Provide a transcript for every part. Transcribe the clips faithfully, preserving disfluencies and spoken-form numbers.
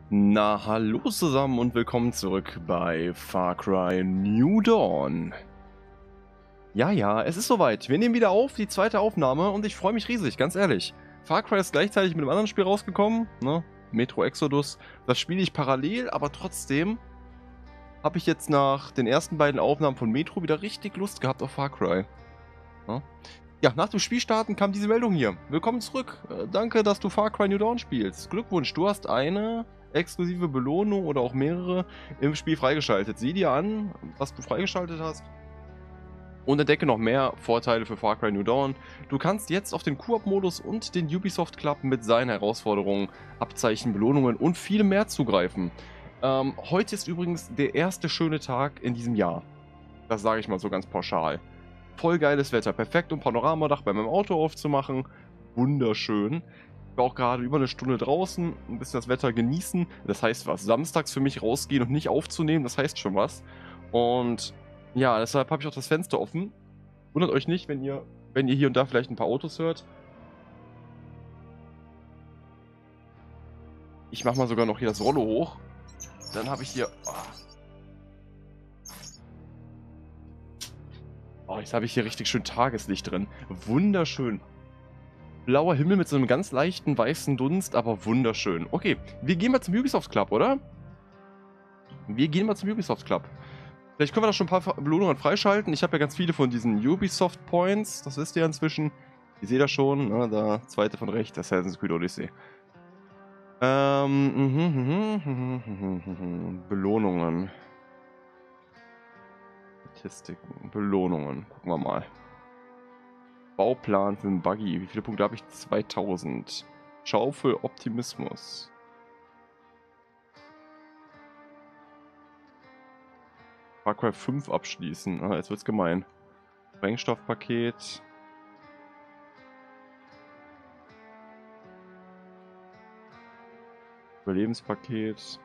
Na, hallo zusammen und willkommen zurück bei Far Cry New Dawn. Ja, ja, es ist soweit. Wir nehmen wieder auf, die zweite Aufnahme, und ich freue mich riesig, ganz ehrlich. Far Cry ist gleichzeitig mit einem anderen Spiel rausgekommen, ne? Metro Exodus. Das spiele ich parallel, aber trotzdem habe ich jetzt nach den ersten beiden Aufnahmen von Metro wieder richtig Lust gehabt auf Far Cry. Ne? Ja, nach dem Spielstarten kam diese Meldung hier. Willkommen zurück. Äh, danke, dass du Far Cry New Dawn spielst. Glückwunsch, du hast eine exklusive Belohnung oder auch mehrere im Spiel freigeschaltet. Sieh dir an, was du freigeschaltet hast. Und entdecke noch mehr Vorteile für Far Cry New Dawn. Du kannst jetzt auf den Koop-Modus und den Ubisoft Club mit seinen Herausforderungen, Abzeichen, Belohnungen und viel mehr zugreifen. Ähm, heute ist übrigens der erste schöne Tag in diesem Jahr. Das sage ich mal so ganz pauschal. Voll geiles Wetter, perfekt, um Panoramadach bei meinem Auto aufzumachen. Wunderschön. Ich war auch gerade über eine Stunde draußen, ein bisschen das Wetter genießen. Das heißt was, samstags für mich rausgehen und nicht aufzunehmen, das heißt schon was. Und ja, deshalb habe ich auch das Fenster offen. Wundert euch nicht, wenn ihr, wenn ihr hier und da vielleicht ein paar Autos hört. Ich mache mal sogar noch hier das Rollo hoch. Dann habe ich hier... Oh. Oh, jetzt habe ich hier richtig schön Tageslicht drin. Wunderschön. Blauer Himmel mit so einem ganz leichten weißen Dunst, aber wunderschön. Okay, wir gehen mal zum Ubisoft Club, oder? Wir gehen mal zum Ubisoft Club. Vielleicht können wir da schon ein paar Belohnungen freischalten. Ich habe ja ganz viele von diesen Ubisoft Points. Das wisst ihr ja inzwischen. Ihr seht das schon, ne? Da zweite von rechts, Assassin's Creed Odyssey. Ähm, mhm, mhm, mhm, mhm, mhm. Belohnungen. Statistiken, Belohnungen. Gucken wir mal. Bauplan für einen Buggy. Wie viele Punkte habe ich? zweitausend. Schaufel Optimismus. Far Cry fünf abschließen. Ah, jetzt wird's gemein. Sprengstoffpaket. Überlebenspaket.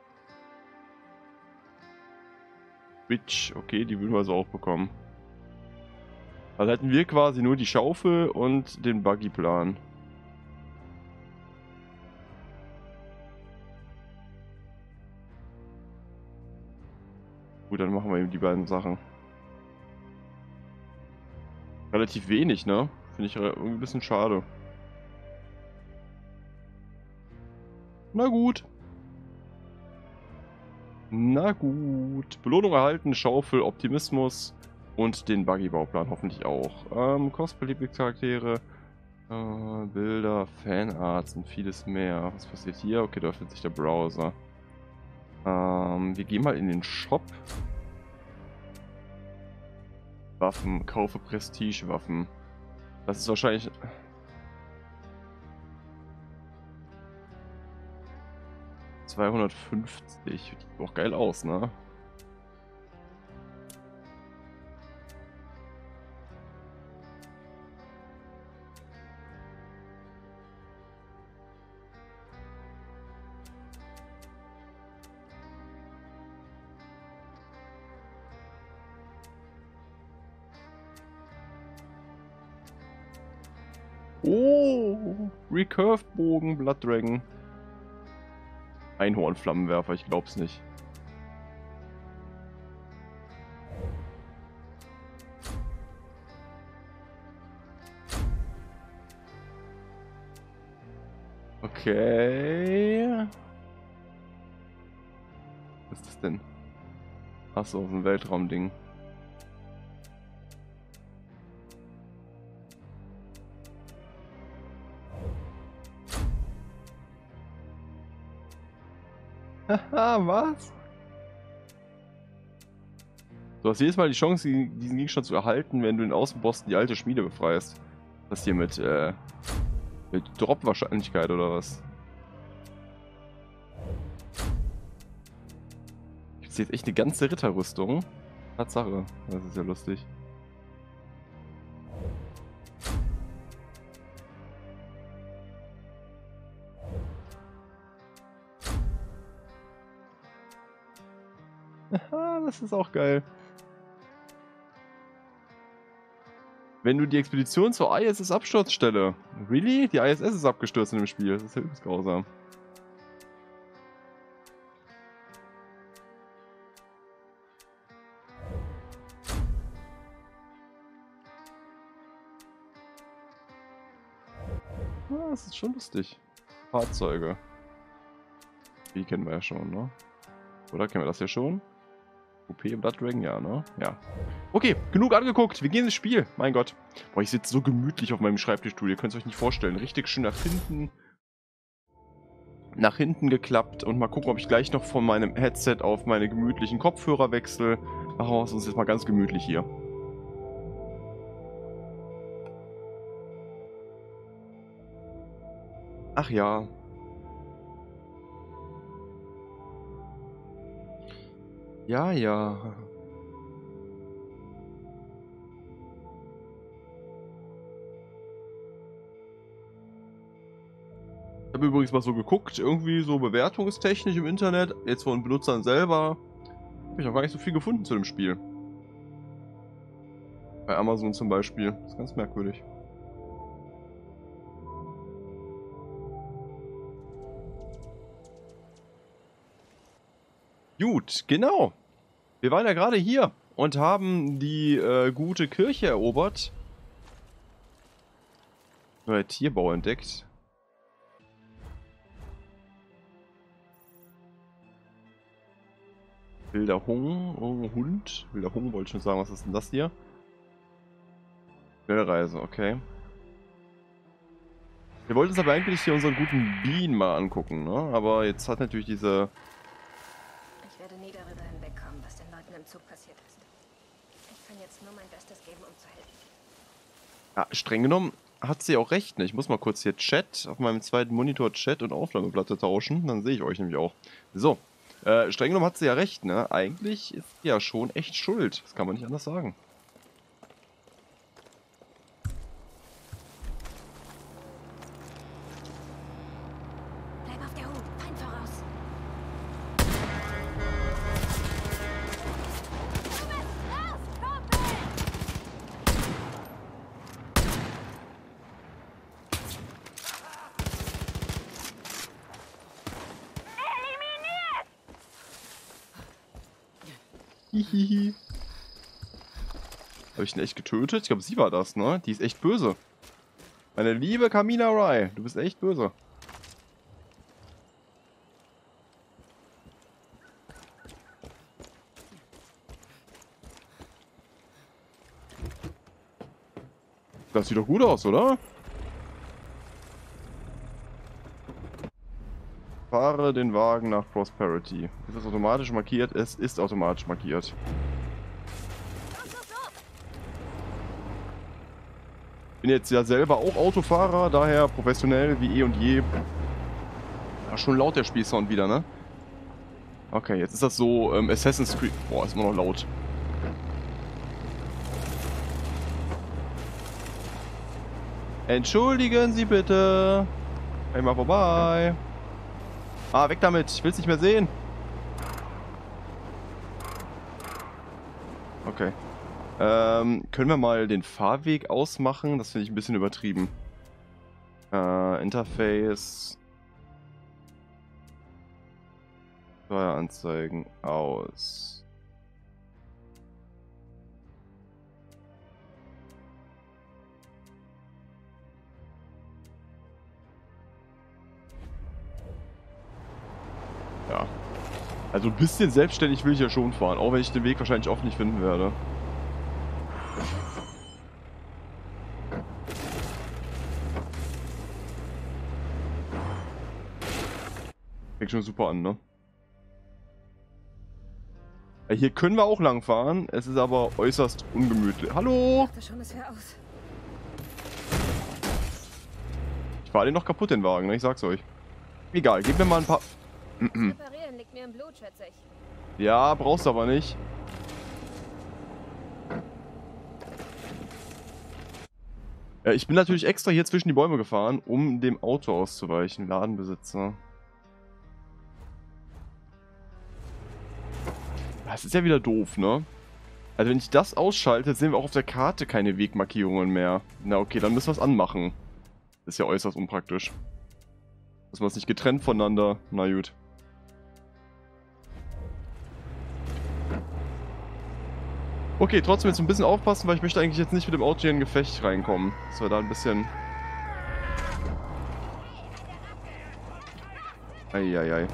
Switch. Okay, die würden wir also auch bekommen. Also hätten wir quasi nur die Schaufel und den Buggy-Plan. Gut, dann machen wir eben die beiden Sachen. Relativ wenig, ne? Finde ich irgendwie ein bisschen schade. Na gut. Na gut. Belohnung erhalten, Schaufel, Optimismus und den Buggy-Bauplan hoffentlich auch. Ähm, kostbeliebige Charaktere, äh, Bilder, Fanarts und vieles mehr. Was passiert hier? Okay, da öffnet sich der Browser. Ähm, wir gehen mal in den Shop. Waffen, kaufe Prestige-Waffen. Das ist wahrscheinlich... zweihundertfünfzig. Sieht auch geil aus, ne? Oh, Recurved Bogen, Blood Dragon. Einhornflammenwerfer, ich glaub's nicht. Okay. Was ist das denn? Achso, so ein Weltraumding. Haha, was? Du hast jedes Mal die Chance, diesen Gegenstand zu erhalten, wenn du den Außenposten die alte Schmiede befreist. Das hier mit, äh, mit Drop-Wahrscheinlichkeit oder was? Gibt's jetzt echt eine ganze Ritterrüstung? Tatsache, das ist ja lustig. Haha, das ist auch geil. Wenn du die Expedition zur I S S-Absturzstelle... Really? Die I S S ist abgestürzt in dem Spiel. Das ist ja übelst grausam. das ist schon lustig. Fahrzeuge. Die kennen wir ja schon, ne? Oder kennen wir das ja schon? Coupé Blood Dragon, ja, ne? Ja. Okay, genug angeguckt. Wir gehen ins Spiel. Mein Gott. Boah, ich sitze so gemütlich auf meinem Schreibtischstuhl. Ihr könnt es euch nicht vorstellen. Richtig schön nach hinten. Nach hinten geklappt. Und mal gucken, ob ich gleich noch von meinem Headset auf meine gemütlichen Kopfhörer wechsle. Machen wir es uns jetzt mal ganz gemütlich hier. Ach ja. Ja, ja. Ich habe übrigens mal so geguckt, irgendwie so bewertungstechnisch im Internet, jetzt von Benutzern selber, habe ich noch gar nicht so viel gefunden zu dem Spiel. Bei Amazon zum Beispiel. Das ist ganz merkwürdig. Gut, genau. Wir waren ja gerade hier und haben die äh, gute Kirche erobert. Neuer Tierbau entdeckt. Wilder Hung, oh, Hund. Wilder Hung, wollte ich schon sagen, was ist denn das hier? Schnellreise, okay. Wir wollten uns aber eigentlich hier unseren guten Bean mal angucken, ne? Aber jetzt hat natürlich diese... Ich werde nie darüber hinwegkommen, was den Leuten im Zug passiert ist. Ich kann jetzt nur mein Bestes geben, um zu helfen. Ja, streng genommen hat sie auch recht, ne? Ich muss mal kurz hier Chat, auf meinem zweiten Monitor Chat und Aufnahmeplatte tauschen, dann sehe ich euch nämlich auch. So, äh, streng genommen hat sie ja recht, ne? Eigentlich ist sie ja schon echt schuld, das kann man nicht anders sagen. Bleib auf der Hut, Feind voraus. Du bist raus, Kumpel! Eliminiert! Hihihi. Habe ich ihn echt getötet? Ich glaube, sie war das, ne? Die ist echt böse. Meine liebe Kamina Rai, du bist echt böse. Das sieht doch gut aus, oder? Fahre den Wagen nach Prosperity. Ist das automatisch markiert? Es ist automatisch markiert. Bin jetzt ja selber auch Autofahrer, daher professionell wie eh und je. Ja, schon laut der Spielsound wieder, ne? Okay, jetzt ist das so ähm, Assassin's Creed. Boah, ist immer noch laut. Entschuldigen Sie bitte. Hey, mal vorbei. Ah, weg damit. Ich will es nicht mehr sehen. Okay. Ähm, können wir mal den Fahrweg ausmachen? Das finde ich ein bisschen übertrieben. Äh, Interface. Steueranzeigen aus. Ja. Also ein bisschen selbstständig will ich ja schon fahren, auch wenn ich den Weg wahrscheinlich oft nicht finden werde. Fängt schon super an, ne? Ja, hier können wir auch lang fahren, es ist aber äußerst ungemütlich. Hallo! Ich dachte schon, es wäre aus. Ich fahre den noch kaputt, den Wagen, ne? Ich sag's euch. Egal, gib mir mal ein paar... Reparieren liegt mir im Blut, schätze ich. Ja, brauchst du aber nicht. Ja, ich bin natürlich extra hier zwischen die Bäume gefahren, um dem Auto auszuweichen. Ladenbesitzer. Das ist ja wieder doof, ne? Also wenn ich das ausschalte, sehen wir auch auf der Karte keine Wegmarkierungen mehr. Na okay, dann müssen wir es anmachen. Das ist ja äußerst unpraktisch. Müssen wir es nicht getrennt voneinander. Na gut. Okay, trotzdem jetzt ein bisschen aufpassen, weil ich möchte eigentlich jetzt nicht mit dem Auto hier in ein Gefecht reinkommen. Dass wir da ein bisschen... Eieiei.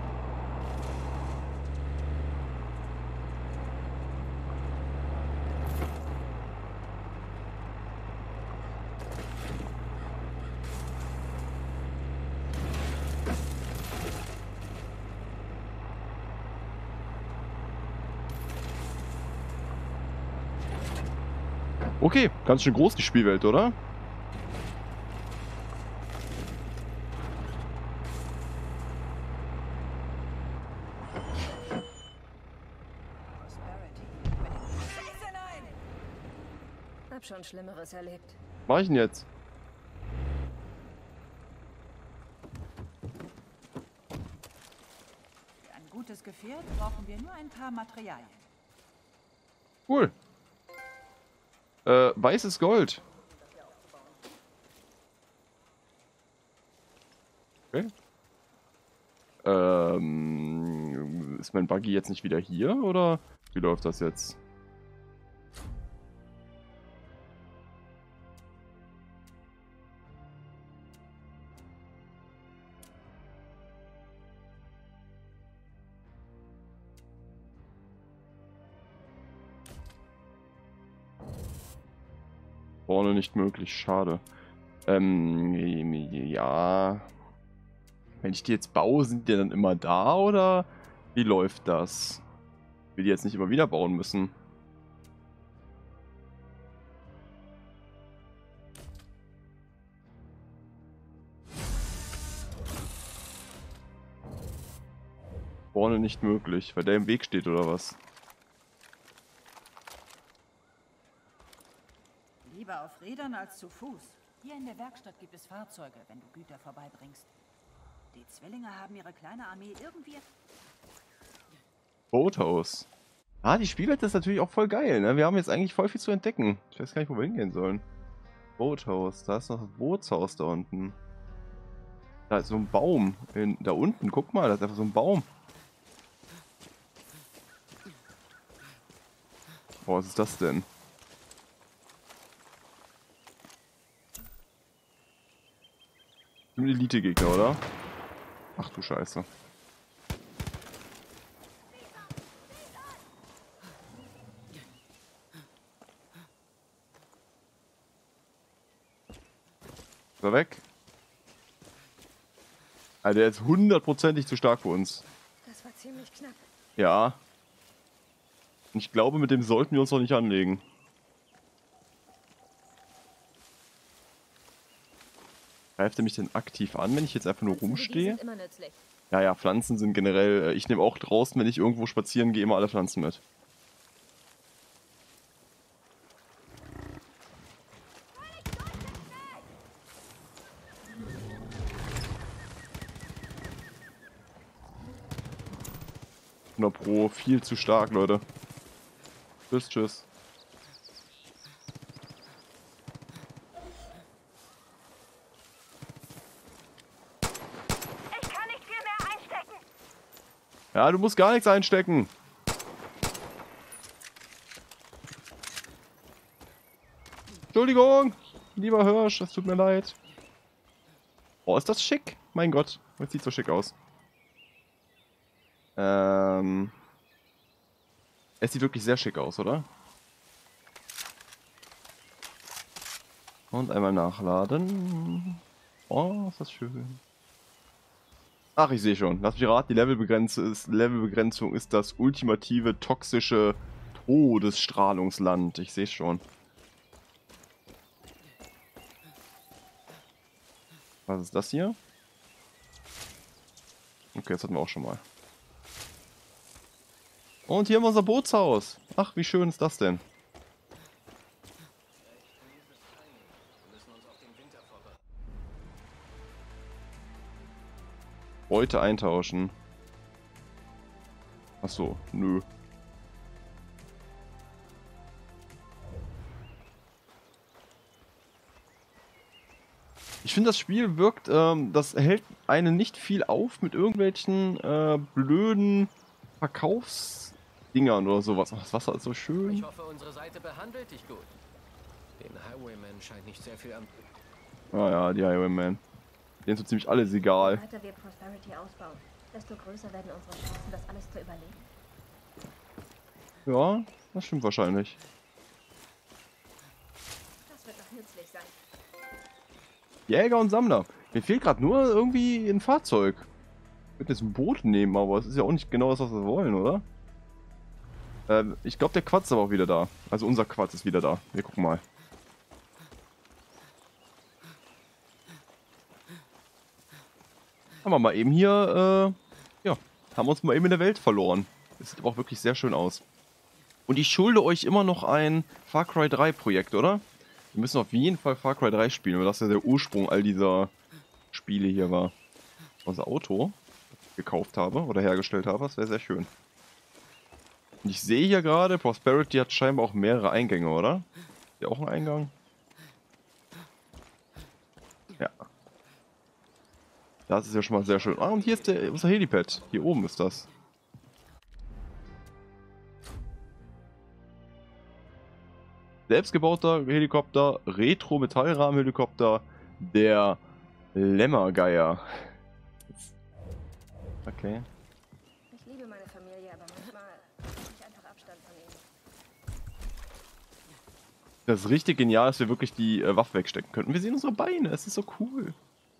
Okay, ganz schön groß die Spielwelt, oder? Hab schon Schlimmeres erlebt. Was mach ich denn jetzt? Für ein gutes Gefährt brauchen wir nur ein paar Materialien. Cool. Äh, weißes Gold. Okay. Ähm, ist mein Buggy jetzt nicht wieder hier, oder wie läuft das jetzt? Vorne nicht möglich, schade. Ähm, ja. Wenn ich die jetzt baue, sind die dann immer da oder wie läuft das? Ich will die jetzt nicht immer wieder bauen müssen. Vorne nicht möglich, weil der im Weg steht oder was? Lieber auf Rädern als zu Fuß. Hier in der Werkstatt gibt es Fahrzeuge, wenn du Güter vorbeibringst. Die Zwillinge haben ihre kleine Armee irgendwie... Boothaus. Ah, die Spielwelt ist natürlich auch voll geil, ne? Wir haben jetzt eigentlich voll viel zu entdecken. Ich weiß gar nicht, wo wir hingehen sollen. Boothaus, da ist noch das Bootshaus da unten. Da ist so ein Baum. In, da unten, guck mal, da ist einfach so ein Baum. Boah, was ist das denn? Ein Elite-Gegner, oder? Ach du Scheiße. Ist er weg? Ah, der ist hundertprozentig zu stark für uns. Das war ziemlich knapp. Ja. Ich glaube, mit dem sollten wir uns noch nicht anlegen. Greift er mich denn aktiv an, wenn ich jetzt einfach nur rumstehe? Immer nützlich. Ja, ja, Pflanzen sind generell... Ich nehme auch draußen, wenn ich irgendwo spazieren gehe, immer alle Pflanzen mit. hundert Pro, viel zu stark, Leute. Tschüss, tschüss. Ich kann nicht viel mehr einstecken. Ja, du musst gar nichts einstecken. Entschuldigung, lieber Hirsch, das tut mir leid. Oh, ist das schick? Mein Gott, das sieht so schick aus. Ähm... Es sieht wirklich sehr schick aus, oder? Und einmal nachladen. Oh, ist das schön. Ach, ich sehe schon. Lass mich raten, die Levelbegrenzung ist, Levelbegrenzung ist das ultimative toxische Todesstrahlungsland. Ich sehe schon. Was ist das hier? Okay, das hatten wir auch schon mal. Und hier haben wir unser Bootshaus. Ach, wie schön ist das denn? Beute eintauschen. Ach so, nö. Ich finde, das Spiel wirkt, ähm, das hält einen nicht viel auf mit irgendwelchen äh, blöden Verkaufsdingern oder sowas. Ach, das Wasser ist so schön. Ich hoffe, unsere Seite behandelt dich gut. Den Highwayman scheint nicht sehr viel am... Ah ja, die Highwayman. Denen ist so ziemlich alles egal. Je weiter wir Prosperity ausbauen, desto größer werden unsere Chancen, das alles zu überleben. Ja, das stimmt wahrscheinlich. Das wird doch nützlich sein. Jäger und Sammler. Mir fehlt gerade nur irgendwie ein Fahrzeug. Ich würde jetzt ein Boot nehmen, aber es ist ja auch nicht genau das, was wir wollen, oder? Ähm, ich glaube, der Quatsch ist aber auch wieder da. Also unser Quatsch ist wieder da. Wir gucken mal. Haben wir mal eben hier, äh, ja, haben uns mal eben in der Welt verloren. Das sieht aber auch wirklich sehr schön aus. Und ich schulde euch immer noch ein Far Cry drei Projekt, oder? Wir müssen auf jeden Fall Far Cry drei spielen, weil das ja der Ursprung all dieser Spiele hier war. Unser Auto, das ich gekauft habe oder hergestellt habe, das wäre sehr schön. Und ich sehe hier gerade, Prosperity hat scheinbar auch mehrere Eingänge, oder? Ist hier auch ein Eingang? Ja. Das ist ja schon mal sehr schön. Ah, und hier ist der, unser Helipad. Hier oben ist das. Selbstgebauter Helikopter, Retro-Metallrahmen-Helikopter, der Lämmergeier. Okay. Ich liebe meine Familie, aber manchmal habe ich einfach Abstand von ihnen. Das ist richtig genial, dass wir wirklich die äh, Waffe wegstecken können. Wir sehen unsere Beine, es ist so cool.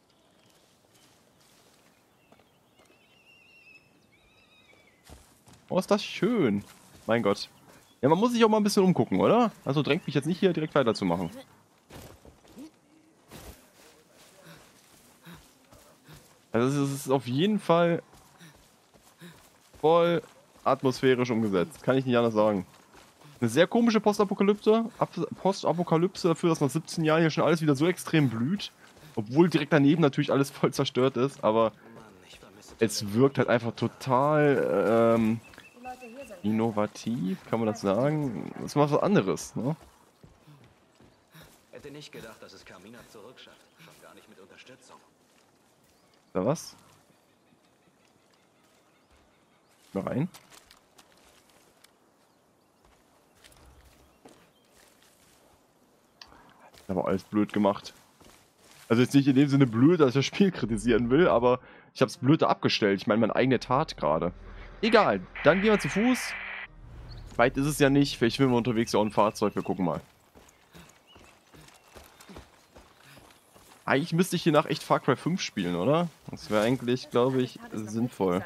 Oh, ist das schön. Mein Gott. Ja, man muss sich auch mal ein bisschen umgucken, oder? Also drängt mich jetzt nicht hier direkt weiterzumachen. Also es ist auf jeden Fall voll atmosphärisch umgesetzt. Kann ich nicht anders sagen. Eine sehr komische Postapokalypse. Postapokalypse dafür, dass nach siebzehn Jahren hier schon alles wieder so extrem blüht. Obwohl direkt daneben natürlich alles voll zerstört ist. Aber es wirkt halt einfach total ähm, Die Leute hier sind innovativ, kann man das sagen? Das ist mal was anderes, ne? Hätte nicht gedacht, dass es Carmina zurückschafft. Schon gar nicht mit Unterstützung. Da was? Mal rein. Aber alles blöd gemacht. Also jetzt nicht in dem Sinne blöd, dass ich das Spiel kritisieren will, aber ich habe es blöd abgestellt. Ich meine, meine eigene Tat gerade. Egal, dann gehen wir zu Fuß. Weit ist es ja nicht. Vielleicht finden wir unterwegs ja auch ein Fahrzeug. Wir gucken mal. Eigentlich müsste ich hier nach echt Far Cry fünf spielen, oder? Das wäre eigentlich, glaube ich, sinnvoll.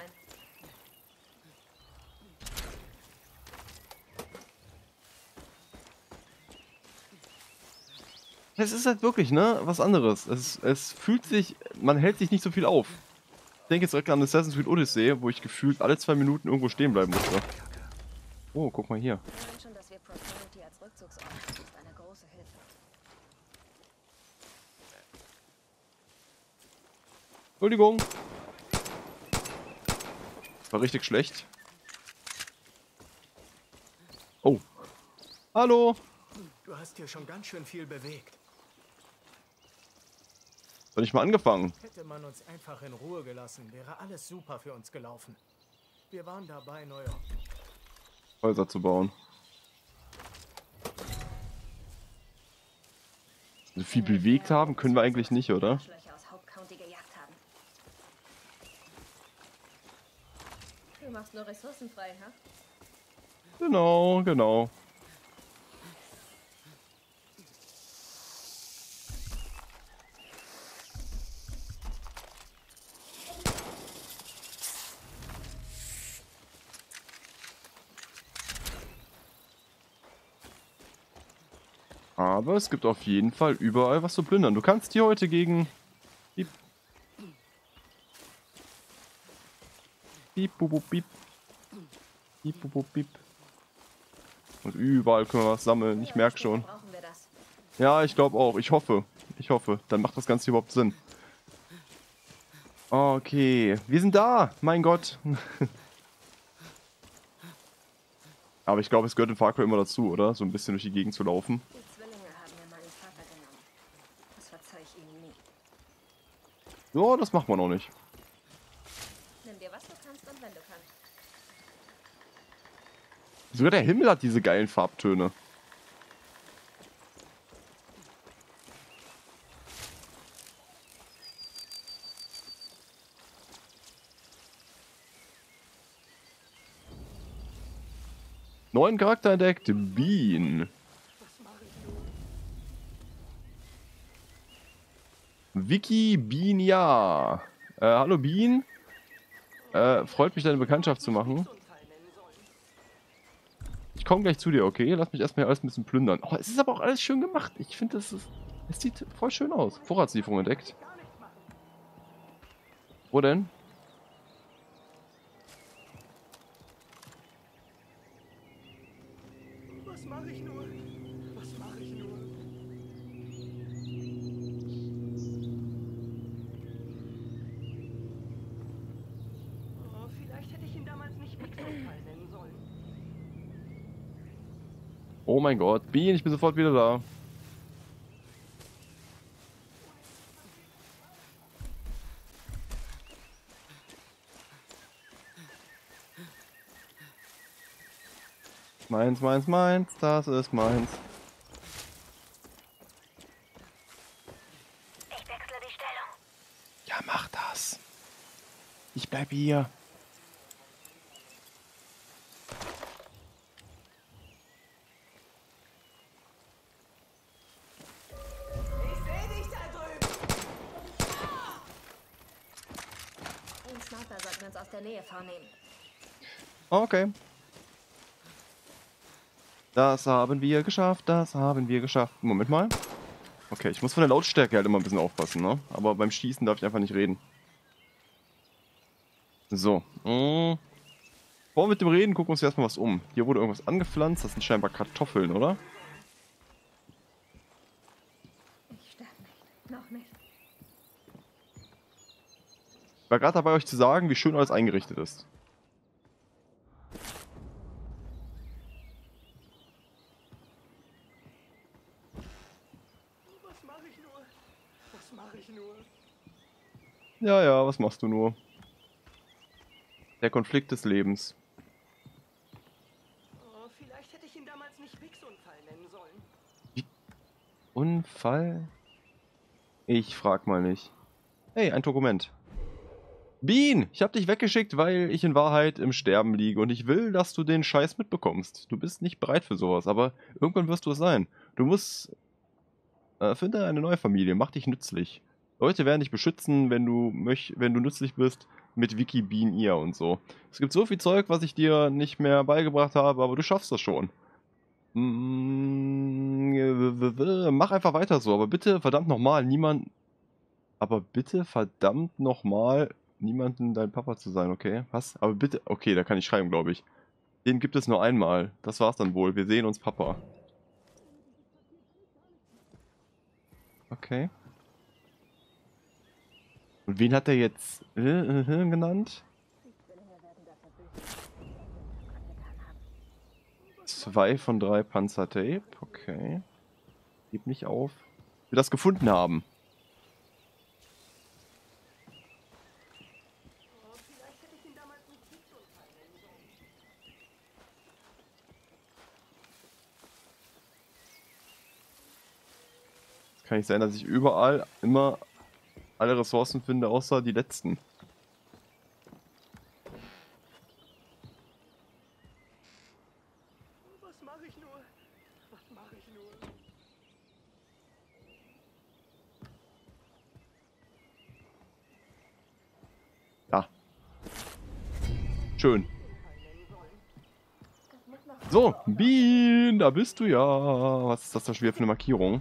Es ist halt wirklich, ne, was anderes. Es, es fühlt sich, man hält sich nicht so viel auf. Ich denke jetzt direkt an Assassin's Creed Odyssey, wo ich gefühlt alle zwei Minuten irgendwo stehen bleiben musste. Oh, guck mal hier. Allein schon, dass wir Prosperity als Rückzugsort haben, ist eine große Hilfe. Entschuldigung. War richtig schlecht. Oh. Hallo. Du hast hier schon ganz schön viel bewegt. Soll ich mal angefangen? Hätte man uns einfach in Ruhe gelassen, wäre alles super für uns gelaufen. Wir waren dabei, neue Häuser zu bauen. So viel bewegt haben können wir eigentlich nicht, oder? Arschlöcher aus Hope County gejagt haben. Du machst nur Ressourcen frei, ha? Genau, genau. Aber es gibt auf jeden Fall überall was zu plündern. Du kannst hier heute gegen... Piep. Piep, bup, bup, piep. Piep, bup, bup, piep. Und überall können wir was sammeln. Ich merke schon. Brauchen wir das. Ja, ich glaube auch. Ich hoffe. Ich hoffe. Dann macht das Ganze überhaupt Sinn. Okay. Wir sind da. Mein Gott. Aber ich glaube, es gehört in Far Cry immer dazu, oder? So ein bisschen durch die Gegend zu laufen. Die Zwillinge haben mir meinen Vater genommen. Das verzeih ich ihnen nie. Ja, das macht man auch nicht. Nimm dir, was du kannst und wenn du kannst. Sogar der Himmel hat diese geilen Farbtöne. Neuen Charakter entdeckt. Bean. Vicky Bean, ja. Äh, hallo Bean. Äh, freut mich, deine Bekanntschaft zu machen. Ich komme gleich zu dir, okay? Lass mich erstmal alles ein bisschen plündern. Oh, es ist aber auch alles schön gemacht. Ich finde, es ist... Es sieht voll schön aus. Vorratslieferung entdeckt. Wo denn? Was mache ich nur? Was mache ich nur? Oh, vielleicht hätte ich ihn damals nicht Wichsunfall nennen sollen. Oh mein Gott. Bean, ich bin sofort wieder da. Meins, meins, meins, das ist meins. Ich wechsle die Stellung. Ja, mach das. Ich bleib hier. Ich sehe dich da drüben! Den Sniper sollten wir uns aus der Nähe vornehmen. Okay. Das haben wir geschafft, das haben wir geschafft. Moment mal. Okay, ich muss von der Lautstärke halt immer ein bisschen aufpassen, ne? Aber beim Schießen darf ich einfach nicht reden. So. Mh. Vor mit dem Reden gucken wir uns erstmal was um. Hier wurde irgendwas angepflanzt. Das sind scheinbar Kartoffeln, oder? Ich sterbe nicht. Noch nicht. Ich war gerade dabei, euch zu sagen, wie schön alles eingerichtet ist. Was mache ich nur? Was mache ich nur? Ja, ja, was machst du nur? Der Konflikt des Lebens. Oh, vielleicht hätte ich ihn damals nicht Wichsunfall nennen sollen. Unfall? Ich frag mal nicht. Hey, ein Dokument. Bean, ich hab dich weggeschickt, weil ich in Wahrheit im Sterben liege und ich will, dass du den Scheiß mitbekommst. Du bist nicht bereit für sowas, aber irgendwann wirst du es sein. Du musst... Äh, finde eine neue Familie, mach dich nützlich. Leute werden dich beschützen, wenn du möch wenn du nützlich bist, mit Vicky Bean ihr und so. Es gibt so viel Zeug, was ich dir nicht mehr beigebracht habe, aber du schaffst das schon. Mm, mach einfach weiter so, aber bitte, verdammt nochmal, niemand... Aber bitte, verdammt nochmal, niemanden dein Papa zu sein, okay? Was? Aber bitte... Okay, da kann ich schreiben, glaube ich. Den gibt es nur einmal. Das war's dann wohl. Wir sehen uns, Papa. Okay. Und wen hat er jetzt äh, äh, genannt? Zwei von drei Panzertape. Okay. Gib nicht auf. Wir das gefunden haben. Oh, vielleicht hätte ich ihn damals nicht Wichsunfall nennen sollen. Es kann nicht sein, dass ich überall immer alle Ressourcen finde, außer die letzten. Was mache ich nur? Was mache ich nur? Ja. Schön. So, Bean, da bist du ja. Was ist das da schon wieder für eine Markierung?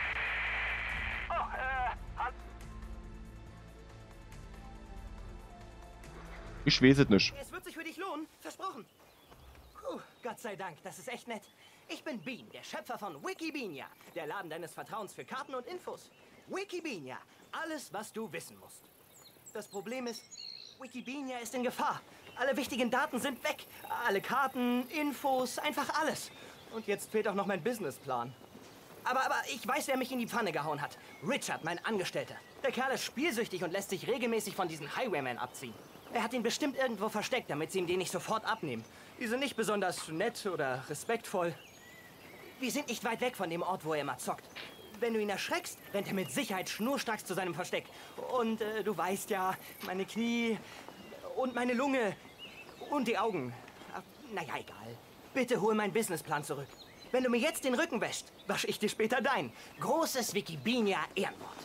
Ich weiß es nicht. Es wird sich für dich lohnen, versprochen. Puh, Gott sei Dank, das ist echt nett. Ich bin Bean, der Schöpfer von Wikibeania, der Laden deines Vertrauens für Karten und Infos. Wikibeania, alles, was du wissen musst. Das Problem ist, Wikibeania ist in Gefahr. Alle wichtigen Daten sind weg. Alle Karten, Infos, einfach alles. Und jetzt fehlt auch noch mein Businessplan. Aber, aber ich weiß, wer mich in die Pfanne gehauen hat. Richard, mein Angestellter. Der Kerl ist spielsüchtig und lässt sich regelmäßig von diesen Highwaymen abziehen. Er hat ihn bestimmt irgendwo versteckt, damit sie ihm den nicht sofort abnehmen. Die sind nicht besonders nett oder respektvoll. Wir sind nicht weit weg von dem Ort, wo er immer zockt. Wenn du ihn erschreckst, rennt er mit Sicherheit schnurstracks zu seinem Versteck. Und äh, du weißt ja, meine Knie und meine Lunge und die Augen. Ach, naja, egal. Bitte hol meinen Businessplan zurück. Wenn du mir jetzt den Rücken wäschst, wasche ich dir später deinen. Großes Wikibinia-Ehrenwort.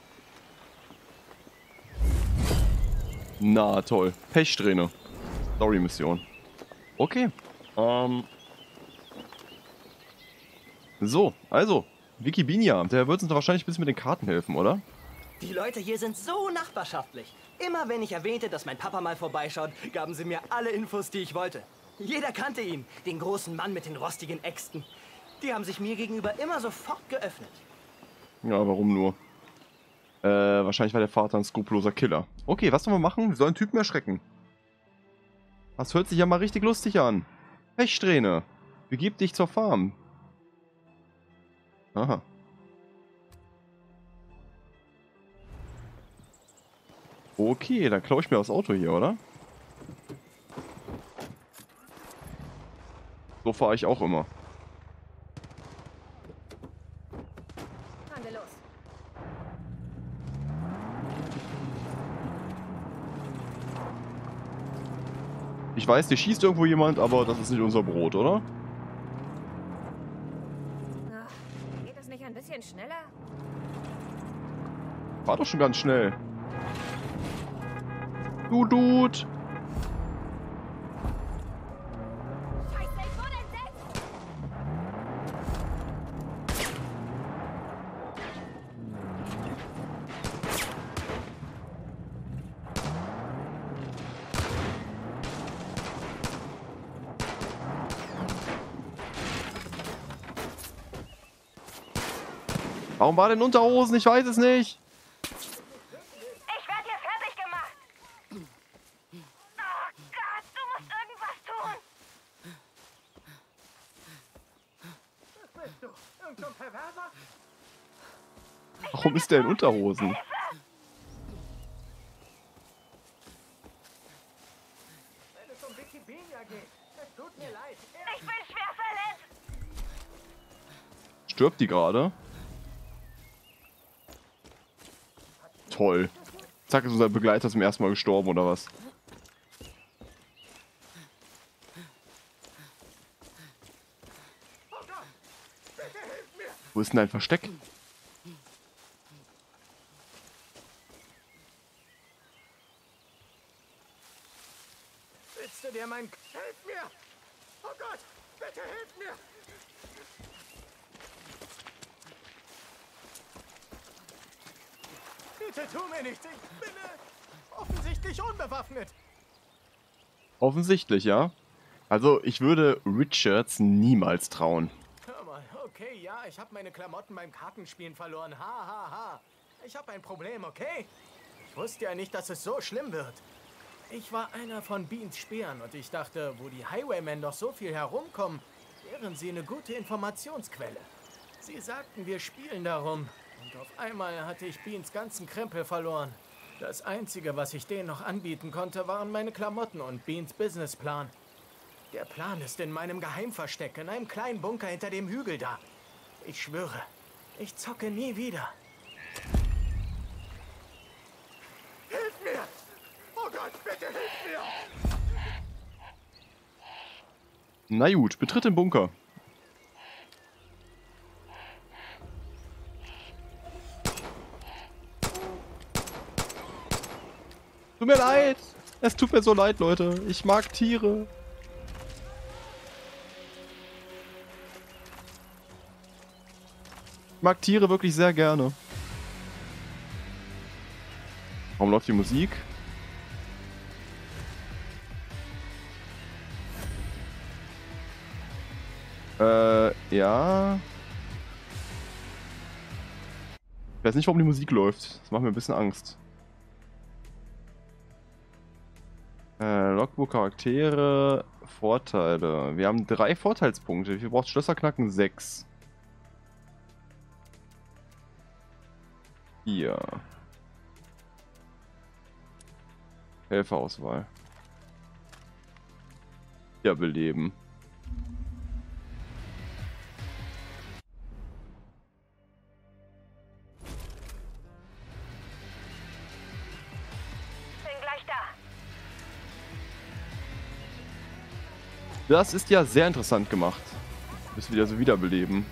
Na toll. Pechsträhne. Story-Mission. Okay. Ähm. So, also. Wikibinia. Der wird uns doch wahrscheinlich ein bisschen mit den Karten helfen, oder? Die Leute hier sind so nachbarschaftlich. Immer wenn ich erwähnte, dass mein Papa mal vorbeischaut, gaben sie mir alle Infos, die ich wollte. Jeder kannte ihn, den großen Mann mit den rostigen Äxten. Die haben sich mir gegenüber immer sofort geöffnet. Ja, warum nur? Äh, wahrscheinlich war der Vater ein skrupelloser Killer. Okay, was sollen wir machen? Wir sollen einen Typen erschrecken. Das hört sich ja mal richtig lustig an. Pechsträhne. Begib dich zur Farm. Aha. Okay, dann klaue ich mir das Auto hier, oder? So fahre ich auch immer. Fahren wir los. Ich weiß, hier schießt irgendwo jemand, aber das ist nicht unser Brot, oder? Ach, geht das nicht ein bisschen schneller? War doch schon ganz schnell. Du Dude. Scheiße, ich wurde entdeckt! Warum war denn Unterhosen? Ich weiß es nicht. Ich werde hier fertig gemacht! Oh Gott, du musst irgendwas tun! Was bist du? Irgend so ein Perverser? Warum ist der in Unterhosen? Wenn es um Wikibinia geht. Es tut mir leid. Ich bin schwer verletzt! Stirbt die gerade? Toll. Zack, ist unser Begleiter zum ersten Mal gestorben, oder was? Oh Gott, bitte hilf mir! Wo ist denn dein Versteck? Willst du dir mein... Hilf mir! Oh Gott, bitte hilf mir! Bitte tu mir nichts, ich bin äh, offensichtlich unbewaffnet. Offensichtlich, ja. Also, ich würde Richards niemals trauen. Hör mal, okay, ja, ich habe meine Klamotten beim Kartenspielen verloren. Ha, ha, ha. Ich habe ein Problem, okay? Ich wusste ja nicht, dass es so schlimm wird. Ich war einer von Beans Speeren und ich dachte, wo die Highwaymen doch so viel herumkommen, wären sie eine gute Informationsquelle. Sie sagten, wir spielen darum. Und auf einmal hatte ich Beans ganzen Krempel verloren. Das Einzige, was ich denen noch anbieten konnte, waren meine Klamotten und Beans Businessplan. Der Plan ist in meinem Geheimversteck, in einem kleinen Bunker hinter dem Hügel da. Ich schwöre, ich zocke nie wieder. Hilf mir! Oh Gott, bitte hilf mir! Na gut, betritt den Bunker. Tut mir leid. Es tut mir so leid, Leute. Ich mag Tiere. Ich mag Tiere wirklich sehr gerne. Warum läuft die Musik? Äh, ja. Ich weiß nicht, warum die Musik läuft. Das macht mir ein bisschen Angst. Äh, Logbuch, Charaktere, Vorteile. Wir haben drei Vorteilspunkte. Wie viel braucht Schlösser knacken? Sechs. Hier. Helferauswahl. Ja, beleben. Bin gleich da. Das ist ja sehr interessant gemacht. Bis wieder so wiederbeleben.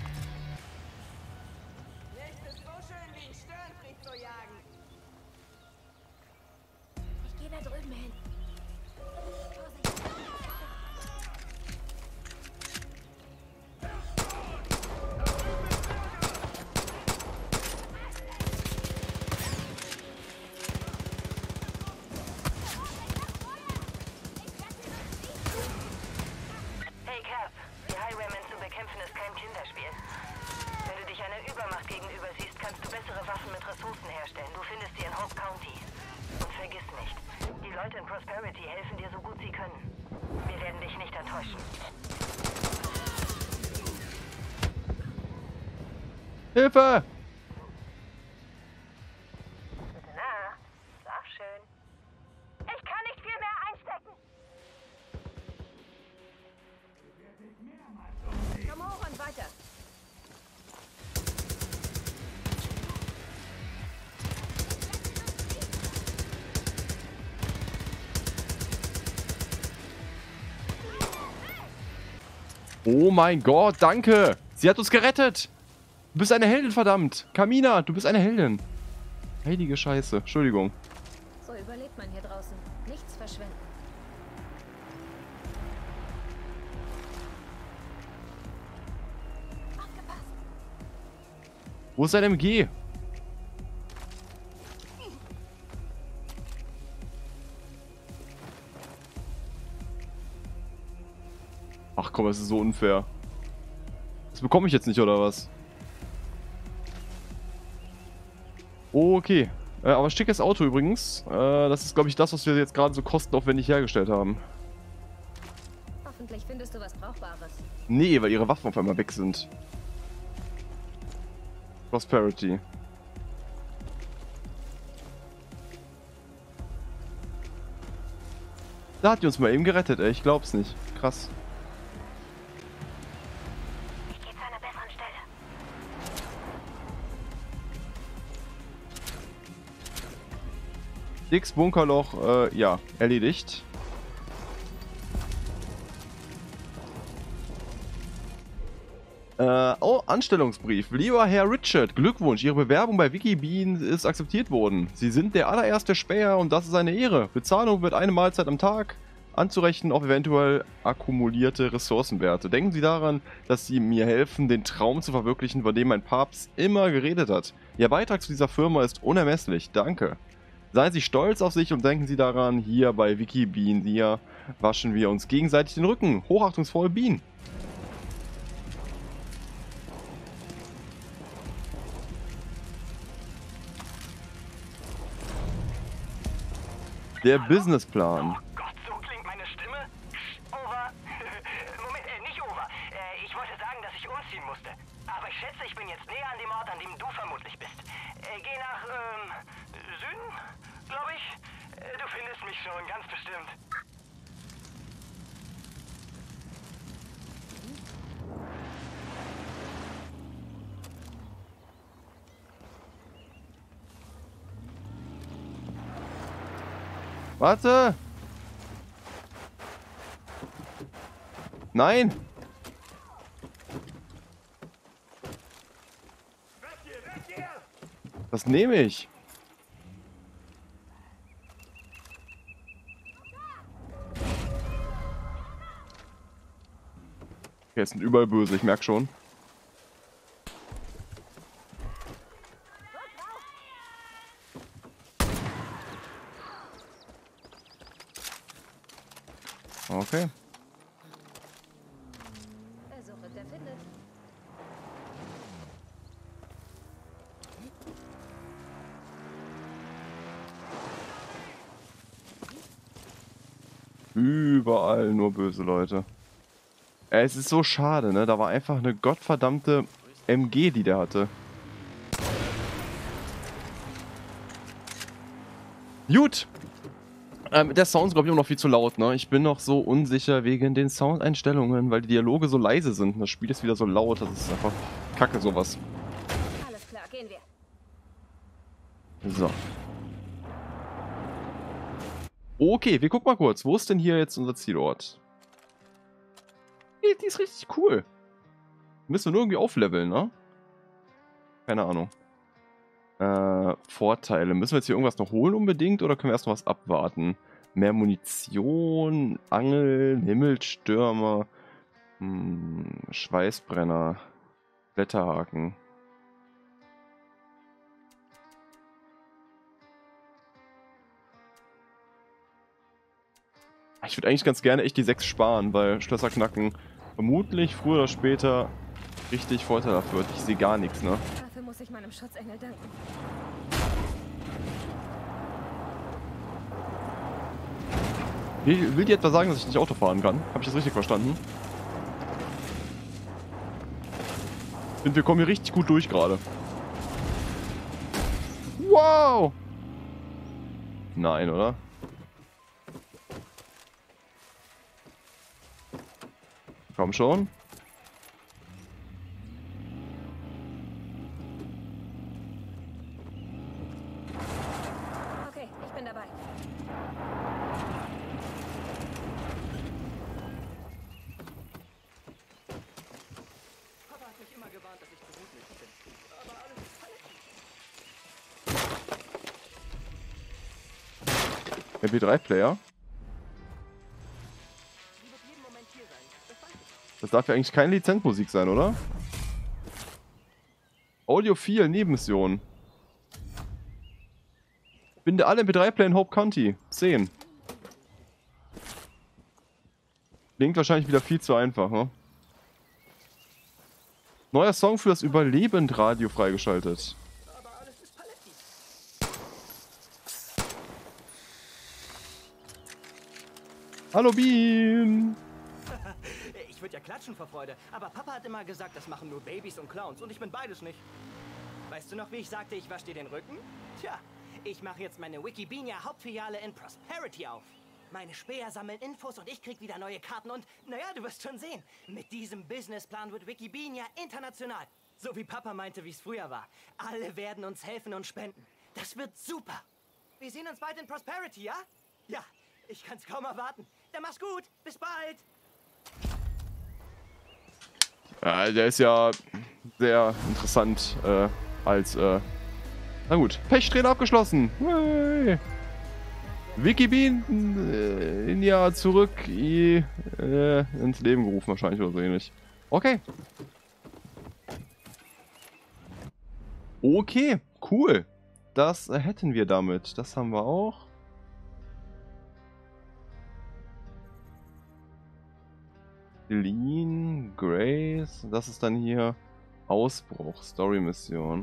Ich gehe da drüben hin. Hey Cap, die Highwaymen zu bekämpfen ist kein Kinderspiel. Wenn du dich einer Übermacht gegenüber siehst, kannst du bessere Waffen mit Ressourcen herstellen. Du findest sie in Hope County. Und vergiss nicht, die Leute in Prosperity helfen dir so gut sie können. Wir werden dich nicht enttäuschen. Hilfe! Gute Nacht. Schlaf schön. Ich kann nicht viel mehr einstecken. Komm hoch und weiter. Oh mein Gott, danke! Sie hat uns gerettet! Du bist eine Heldin, verdammt! Kamina, du bist eine Heldin! Heilige Scheiße, Entschuldigung. So überlebt man hier draußen. Nichts verschwenden. Aufgepasst. Wo ist dein M G? Ach komm, es ist so unfair. Das bekomme ich jetzt nicht, oder was? Okay. Äh, aber schickes Auto übrigens. Äh, das ist, glaube ich, das, was wir jetzt gerade so kostenaufwendig hergestellt haben. Hoffentlich findest du was Brauchbares. Nee, weil ihre Waffen auf einmal weg sind. Prosperity. Da hat die uns mal eben gerettet, ey. Ich glaub's nicht. Krass. Ich gehe zu einer besseren Stelle. Dicks Bunkerloch, äh, ja, erledigt. Äh, oh, Anstellungsbrief. Lieber Herr Richard, Glückwunsch, Ihre Bewerbung bei Wikibean ist akzeptiert worden. Sie sind der allererste Späher und das ist eine Ehre. Bezahlung wird eine Mahlzeit am Tag anzurechnen auf eventuell akkumulierte Ressourcenwerte. Denken Sie daran, dass Sie mir helfen, den Traum zu verwirklichen, von dem mein Papst immer geredet hat. Ihr Beitrag zu dieser Firma ist unermesslich. Danke. Seien Sie stolz auf sich und denken Sie daran, hier bei Wikibean, hier waschen wir uns gegenseitig den Rücken. Hochachtungsvoll, Bean. Der Businessplan. Oh Gott, so klingt meine Stimme? Over. Moment, äh, nicht over. Äh, ich wollte sagen, dass ich umziehen musste. Aber ich schätze, ich bin jetzt näher an dem Ort, an dem du vermutlich bist. Äh, geh nach, ähm, Süden, glaube ich. Äh, du findest mich schon, ganz bestimmt. Warte! Nein! Das nehme ich. Okay, jetzt sind überall böse, ich merke schon. Okay. Wer sucht, der findet. Überall nur böse Leute. Ey, es ist so schade, ne? Da war einfach eine gottverdammte M G, die der hatte. Gut. Ähm, der Sound ist, glaube ich, immer noch viel zu laut, ne? Ich bin noch so unsicher wegen den Soundeinstellungen, weil die Dialoge so leise sind. Und das Spiel ist wieder so laut, das ist einfach kacke, sowas. Alles klar, gehen wir. So. Okay, wir gucken mal kurz. Wo ist denn hier jetzt unser Zielort? Die, die ist richtig cool. Müssen wir nur irgendwie aufleveln, ne? Keine Ahnung. Äh, Vorteile. Müssen wir jetzt hier irgendwas noch holen unbedingt oder können wir erst noch was abwarten? Mehr Munition, Angeln, Himmelstürmer, hm, Schweißbrenner, Blätterhaken. Ich würde eigentlich ganz gerne echt die sechs sparen, weil Schlösser knacken vermutlich früher oder später richtig vorteilhaft wird. Ich sehe gar nichts, ne? Dafür muss ich meinem Schutzengel danken. Will, will die etwa sagen, dass ich nicht Auto fahren kann? Habe ich das richtig verstanden? Ich finde, wir kommen hier richtig gut durch gerade. Wow! Nein, oder? Komm schon. Okay, ich bin dabei. Papa hat mich immer gewarnt, dass ich zu gutmütig bin. Aber alles ist Paletti. M P drei Player. Sie wird jeden Moment hier sein. Das weiß ich. Das darf ja eigentlich keine Lizenzmusik sein, oder? Audiophil, Nebenmission. Binde alle M P drei Player in Hope County. zehn. Klingt wahrscheinlich wieder viel zu einfach, ne? Neuer Song für das Überlebendradio freigeschaltet. Aber alles ist Paletti. Hallo Bean! Ich würde ja klatschen vor Freude, aber Papa hat immer gesagt, das machen nur Babys und Clowns und ich bin beides nicht. Weißt du noch, wie ich sagte, ich wasche dir den Rücken? Tja, ich mache jetzt meine Wikibeania Hauptfiliale in Prosperity auf. Meine Späher sammeln Infos und ich krieg wieder neue Karten und, naja, du wirst schon sehen, mit diesem Businessplan wird Wikibeania international. So wie Papa meinte, wie es früher war. Alle werden uns helfen und spenden. Das wird super. Wir sehen uns bald in Prosperity, ja? Ja, ich kann's kaum erwarten. Dann mach's gut, bis bald. Ja, der ist ja sehr interessant äh, als, äh... Na gut, Pechtrainer abgeschlossen. Hey. Wikibean äh, in ja zurück i, äh, ins Leben gerufen wahrscheinlich oder so ähnlich. Okay. Okay, cool. Das äh, hätten wir damit. Das haben wir auch. Lean, Grace, das ist dann hier Ausbruch, Story-Mission.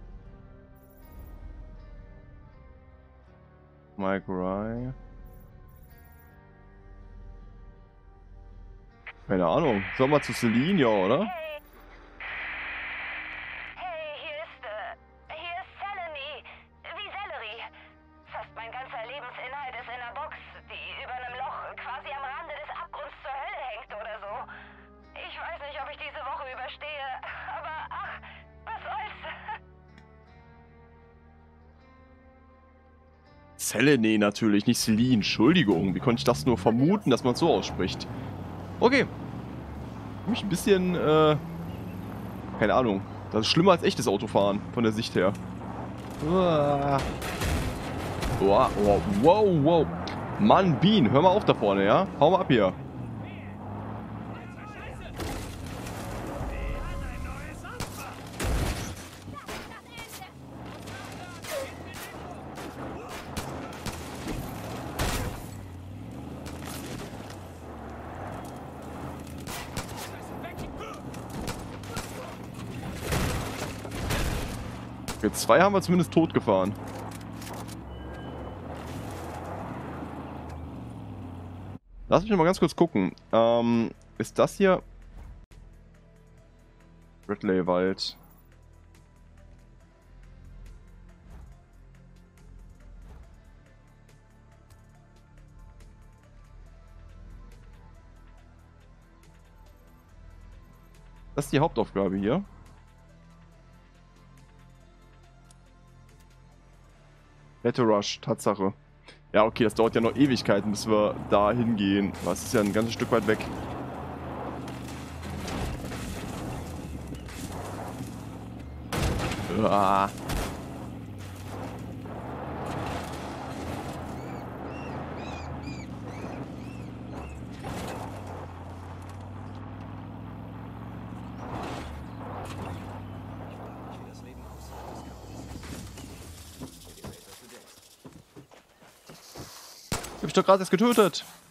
Mike Rye. Keine Ahnung, sollen wir zu Celine, ja, oder? Hey. Hey, hier ist, äh, hier ist Selene. Wie Sellerie. Fast mein ganzer Lebensinhalt ist in einer Box, die über einem Loch quasi am Rande des Abgrunds zur Hölle hängt oder so. Ich weiß nicht, ob ich diese Woche überstehe, aber ach, was soll's. Selene natürlich, nicht Celine, Entschuldigung. Wie konnte ich das nur vermuten, dass man es so ausspricht? Okay. Mich ein bisschen, äh... keine Ahnung. Das ist schlimmer als echtes Autofahren, von der Sicht her. Uah. Wow, wow, wow, wow. Mann, Bean, hör mal auf da vorne, ja? Hau mal ab hier. Okay, zwei haben wir zumindest tot gefahren. Lass mich noch mal ganz kurz gucken. Ähm, ist das hier... Ridley Wald. Das ist die Hauptaufgabe hier. Battle Rush, Tatsache. Ja, okay, das dauert ja noch Ewigkeiten, bis wir da hingehen. Das ist ja ein ganzes Stück weit weg. Ah. Hab ich doch gerade erst getötet.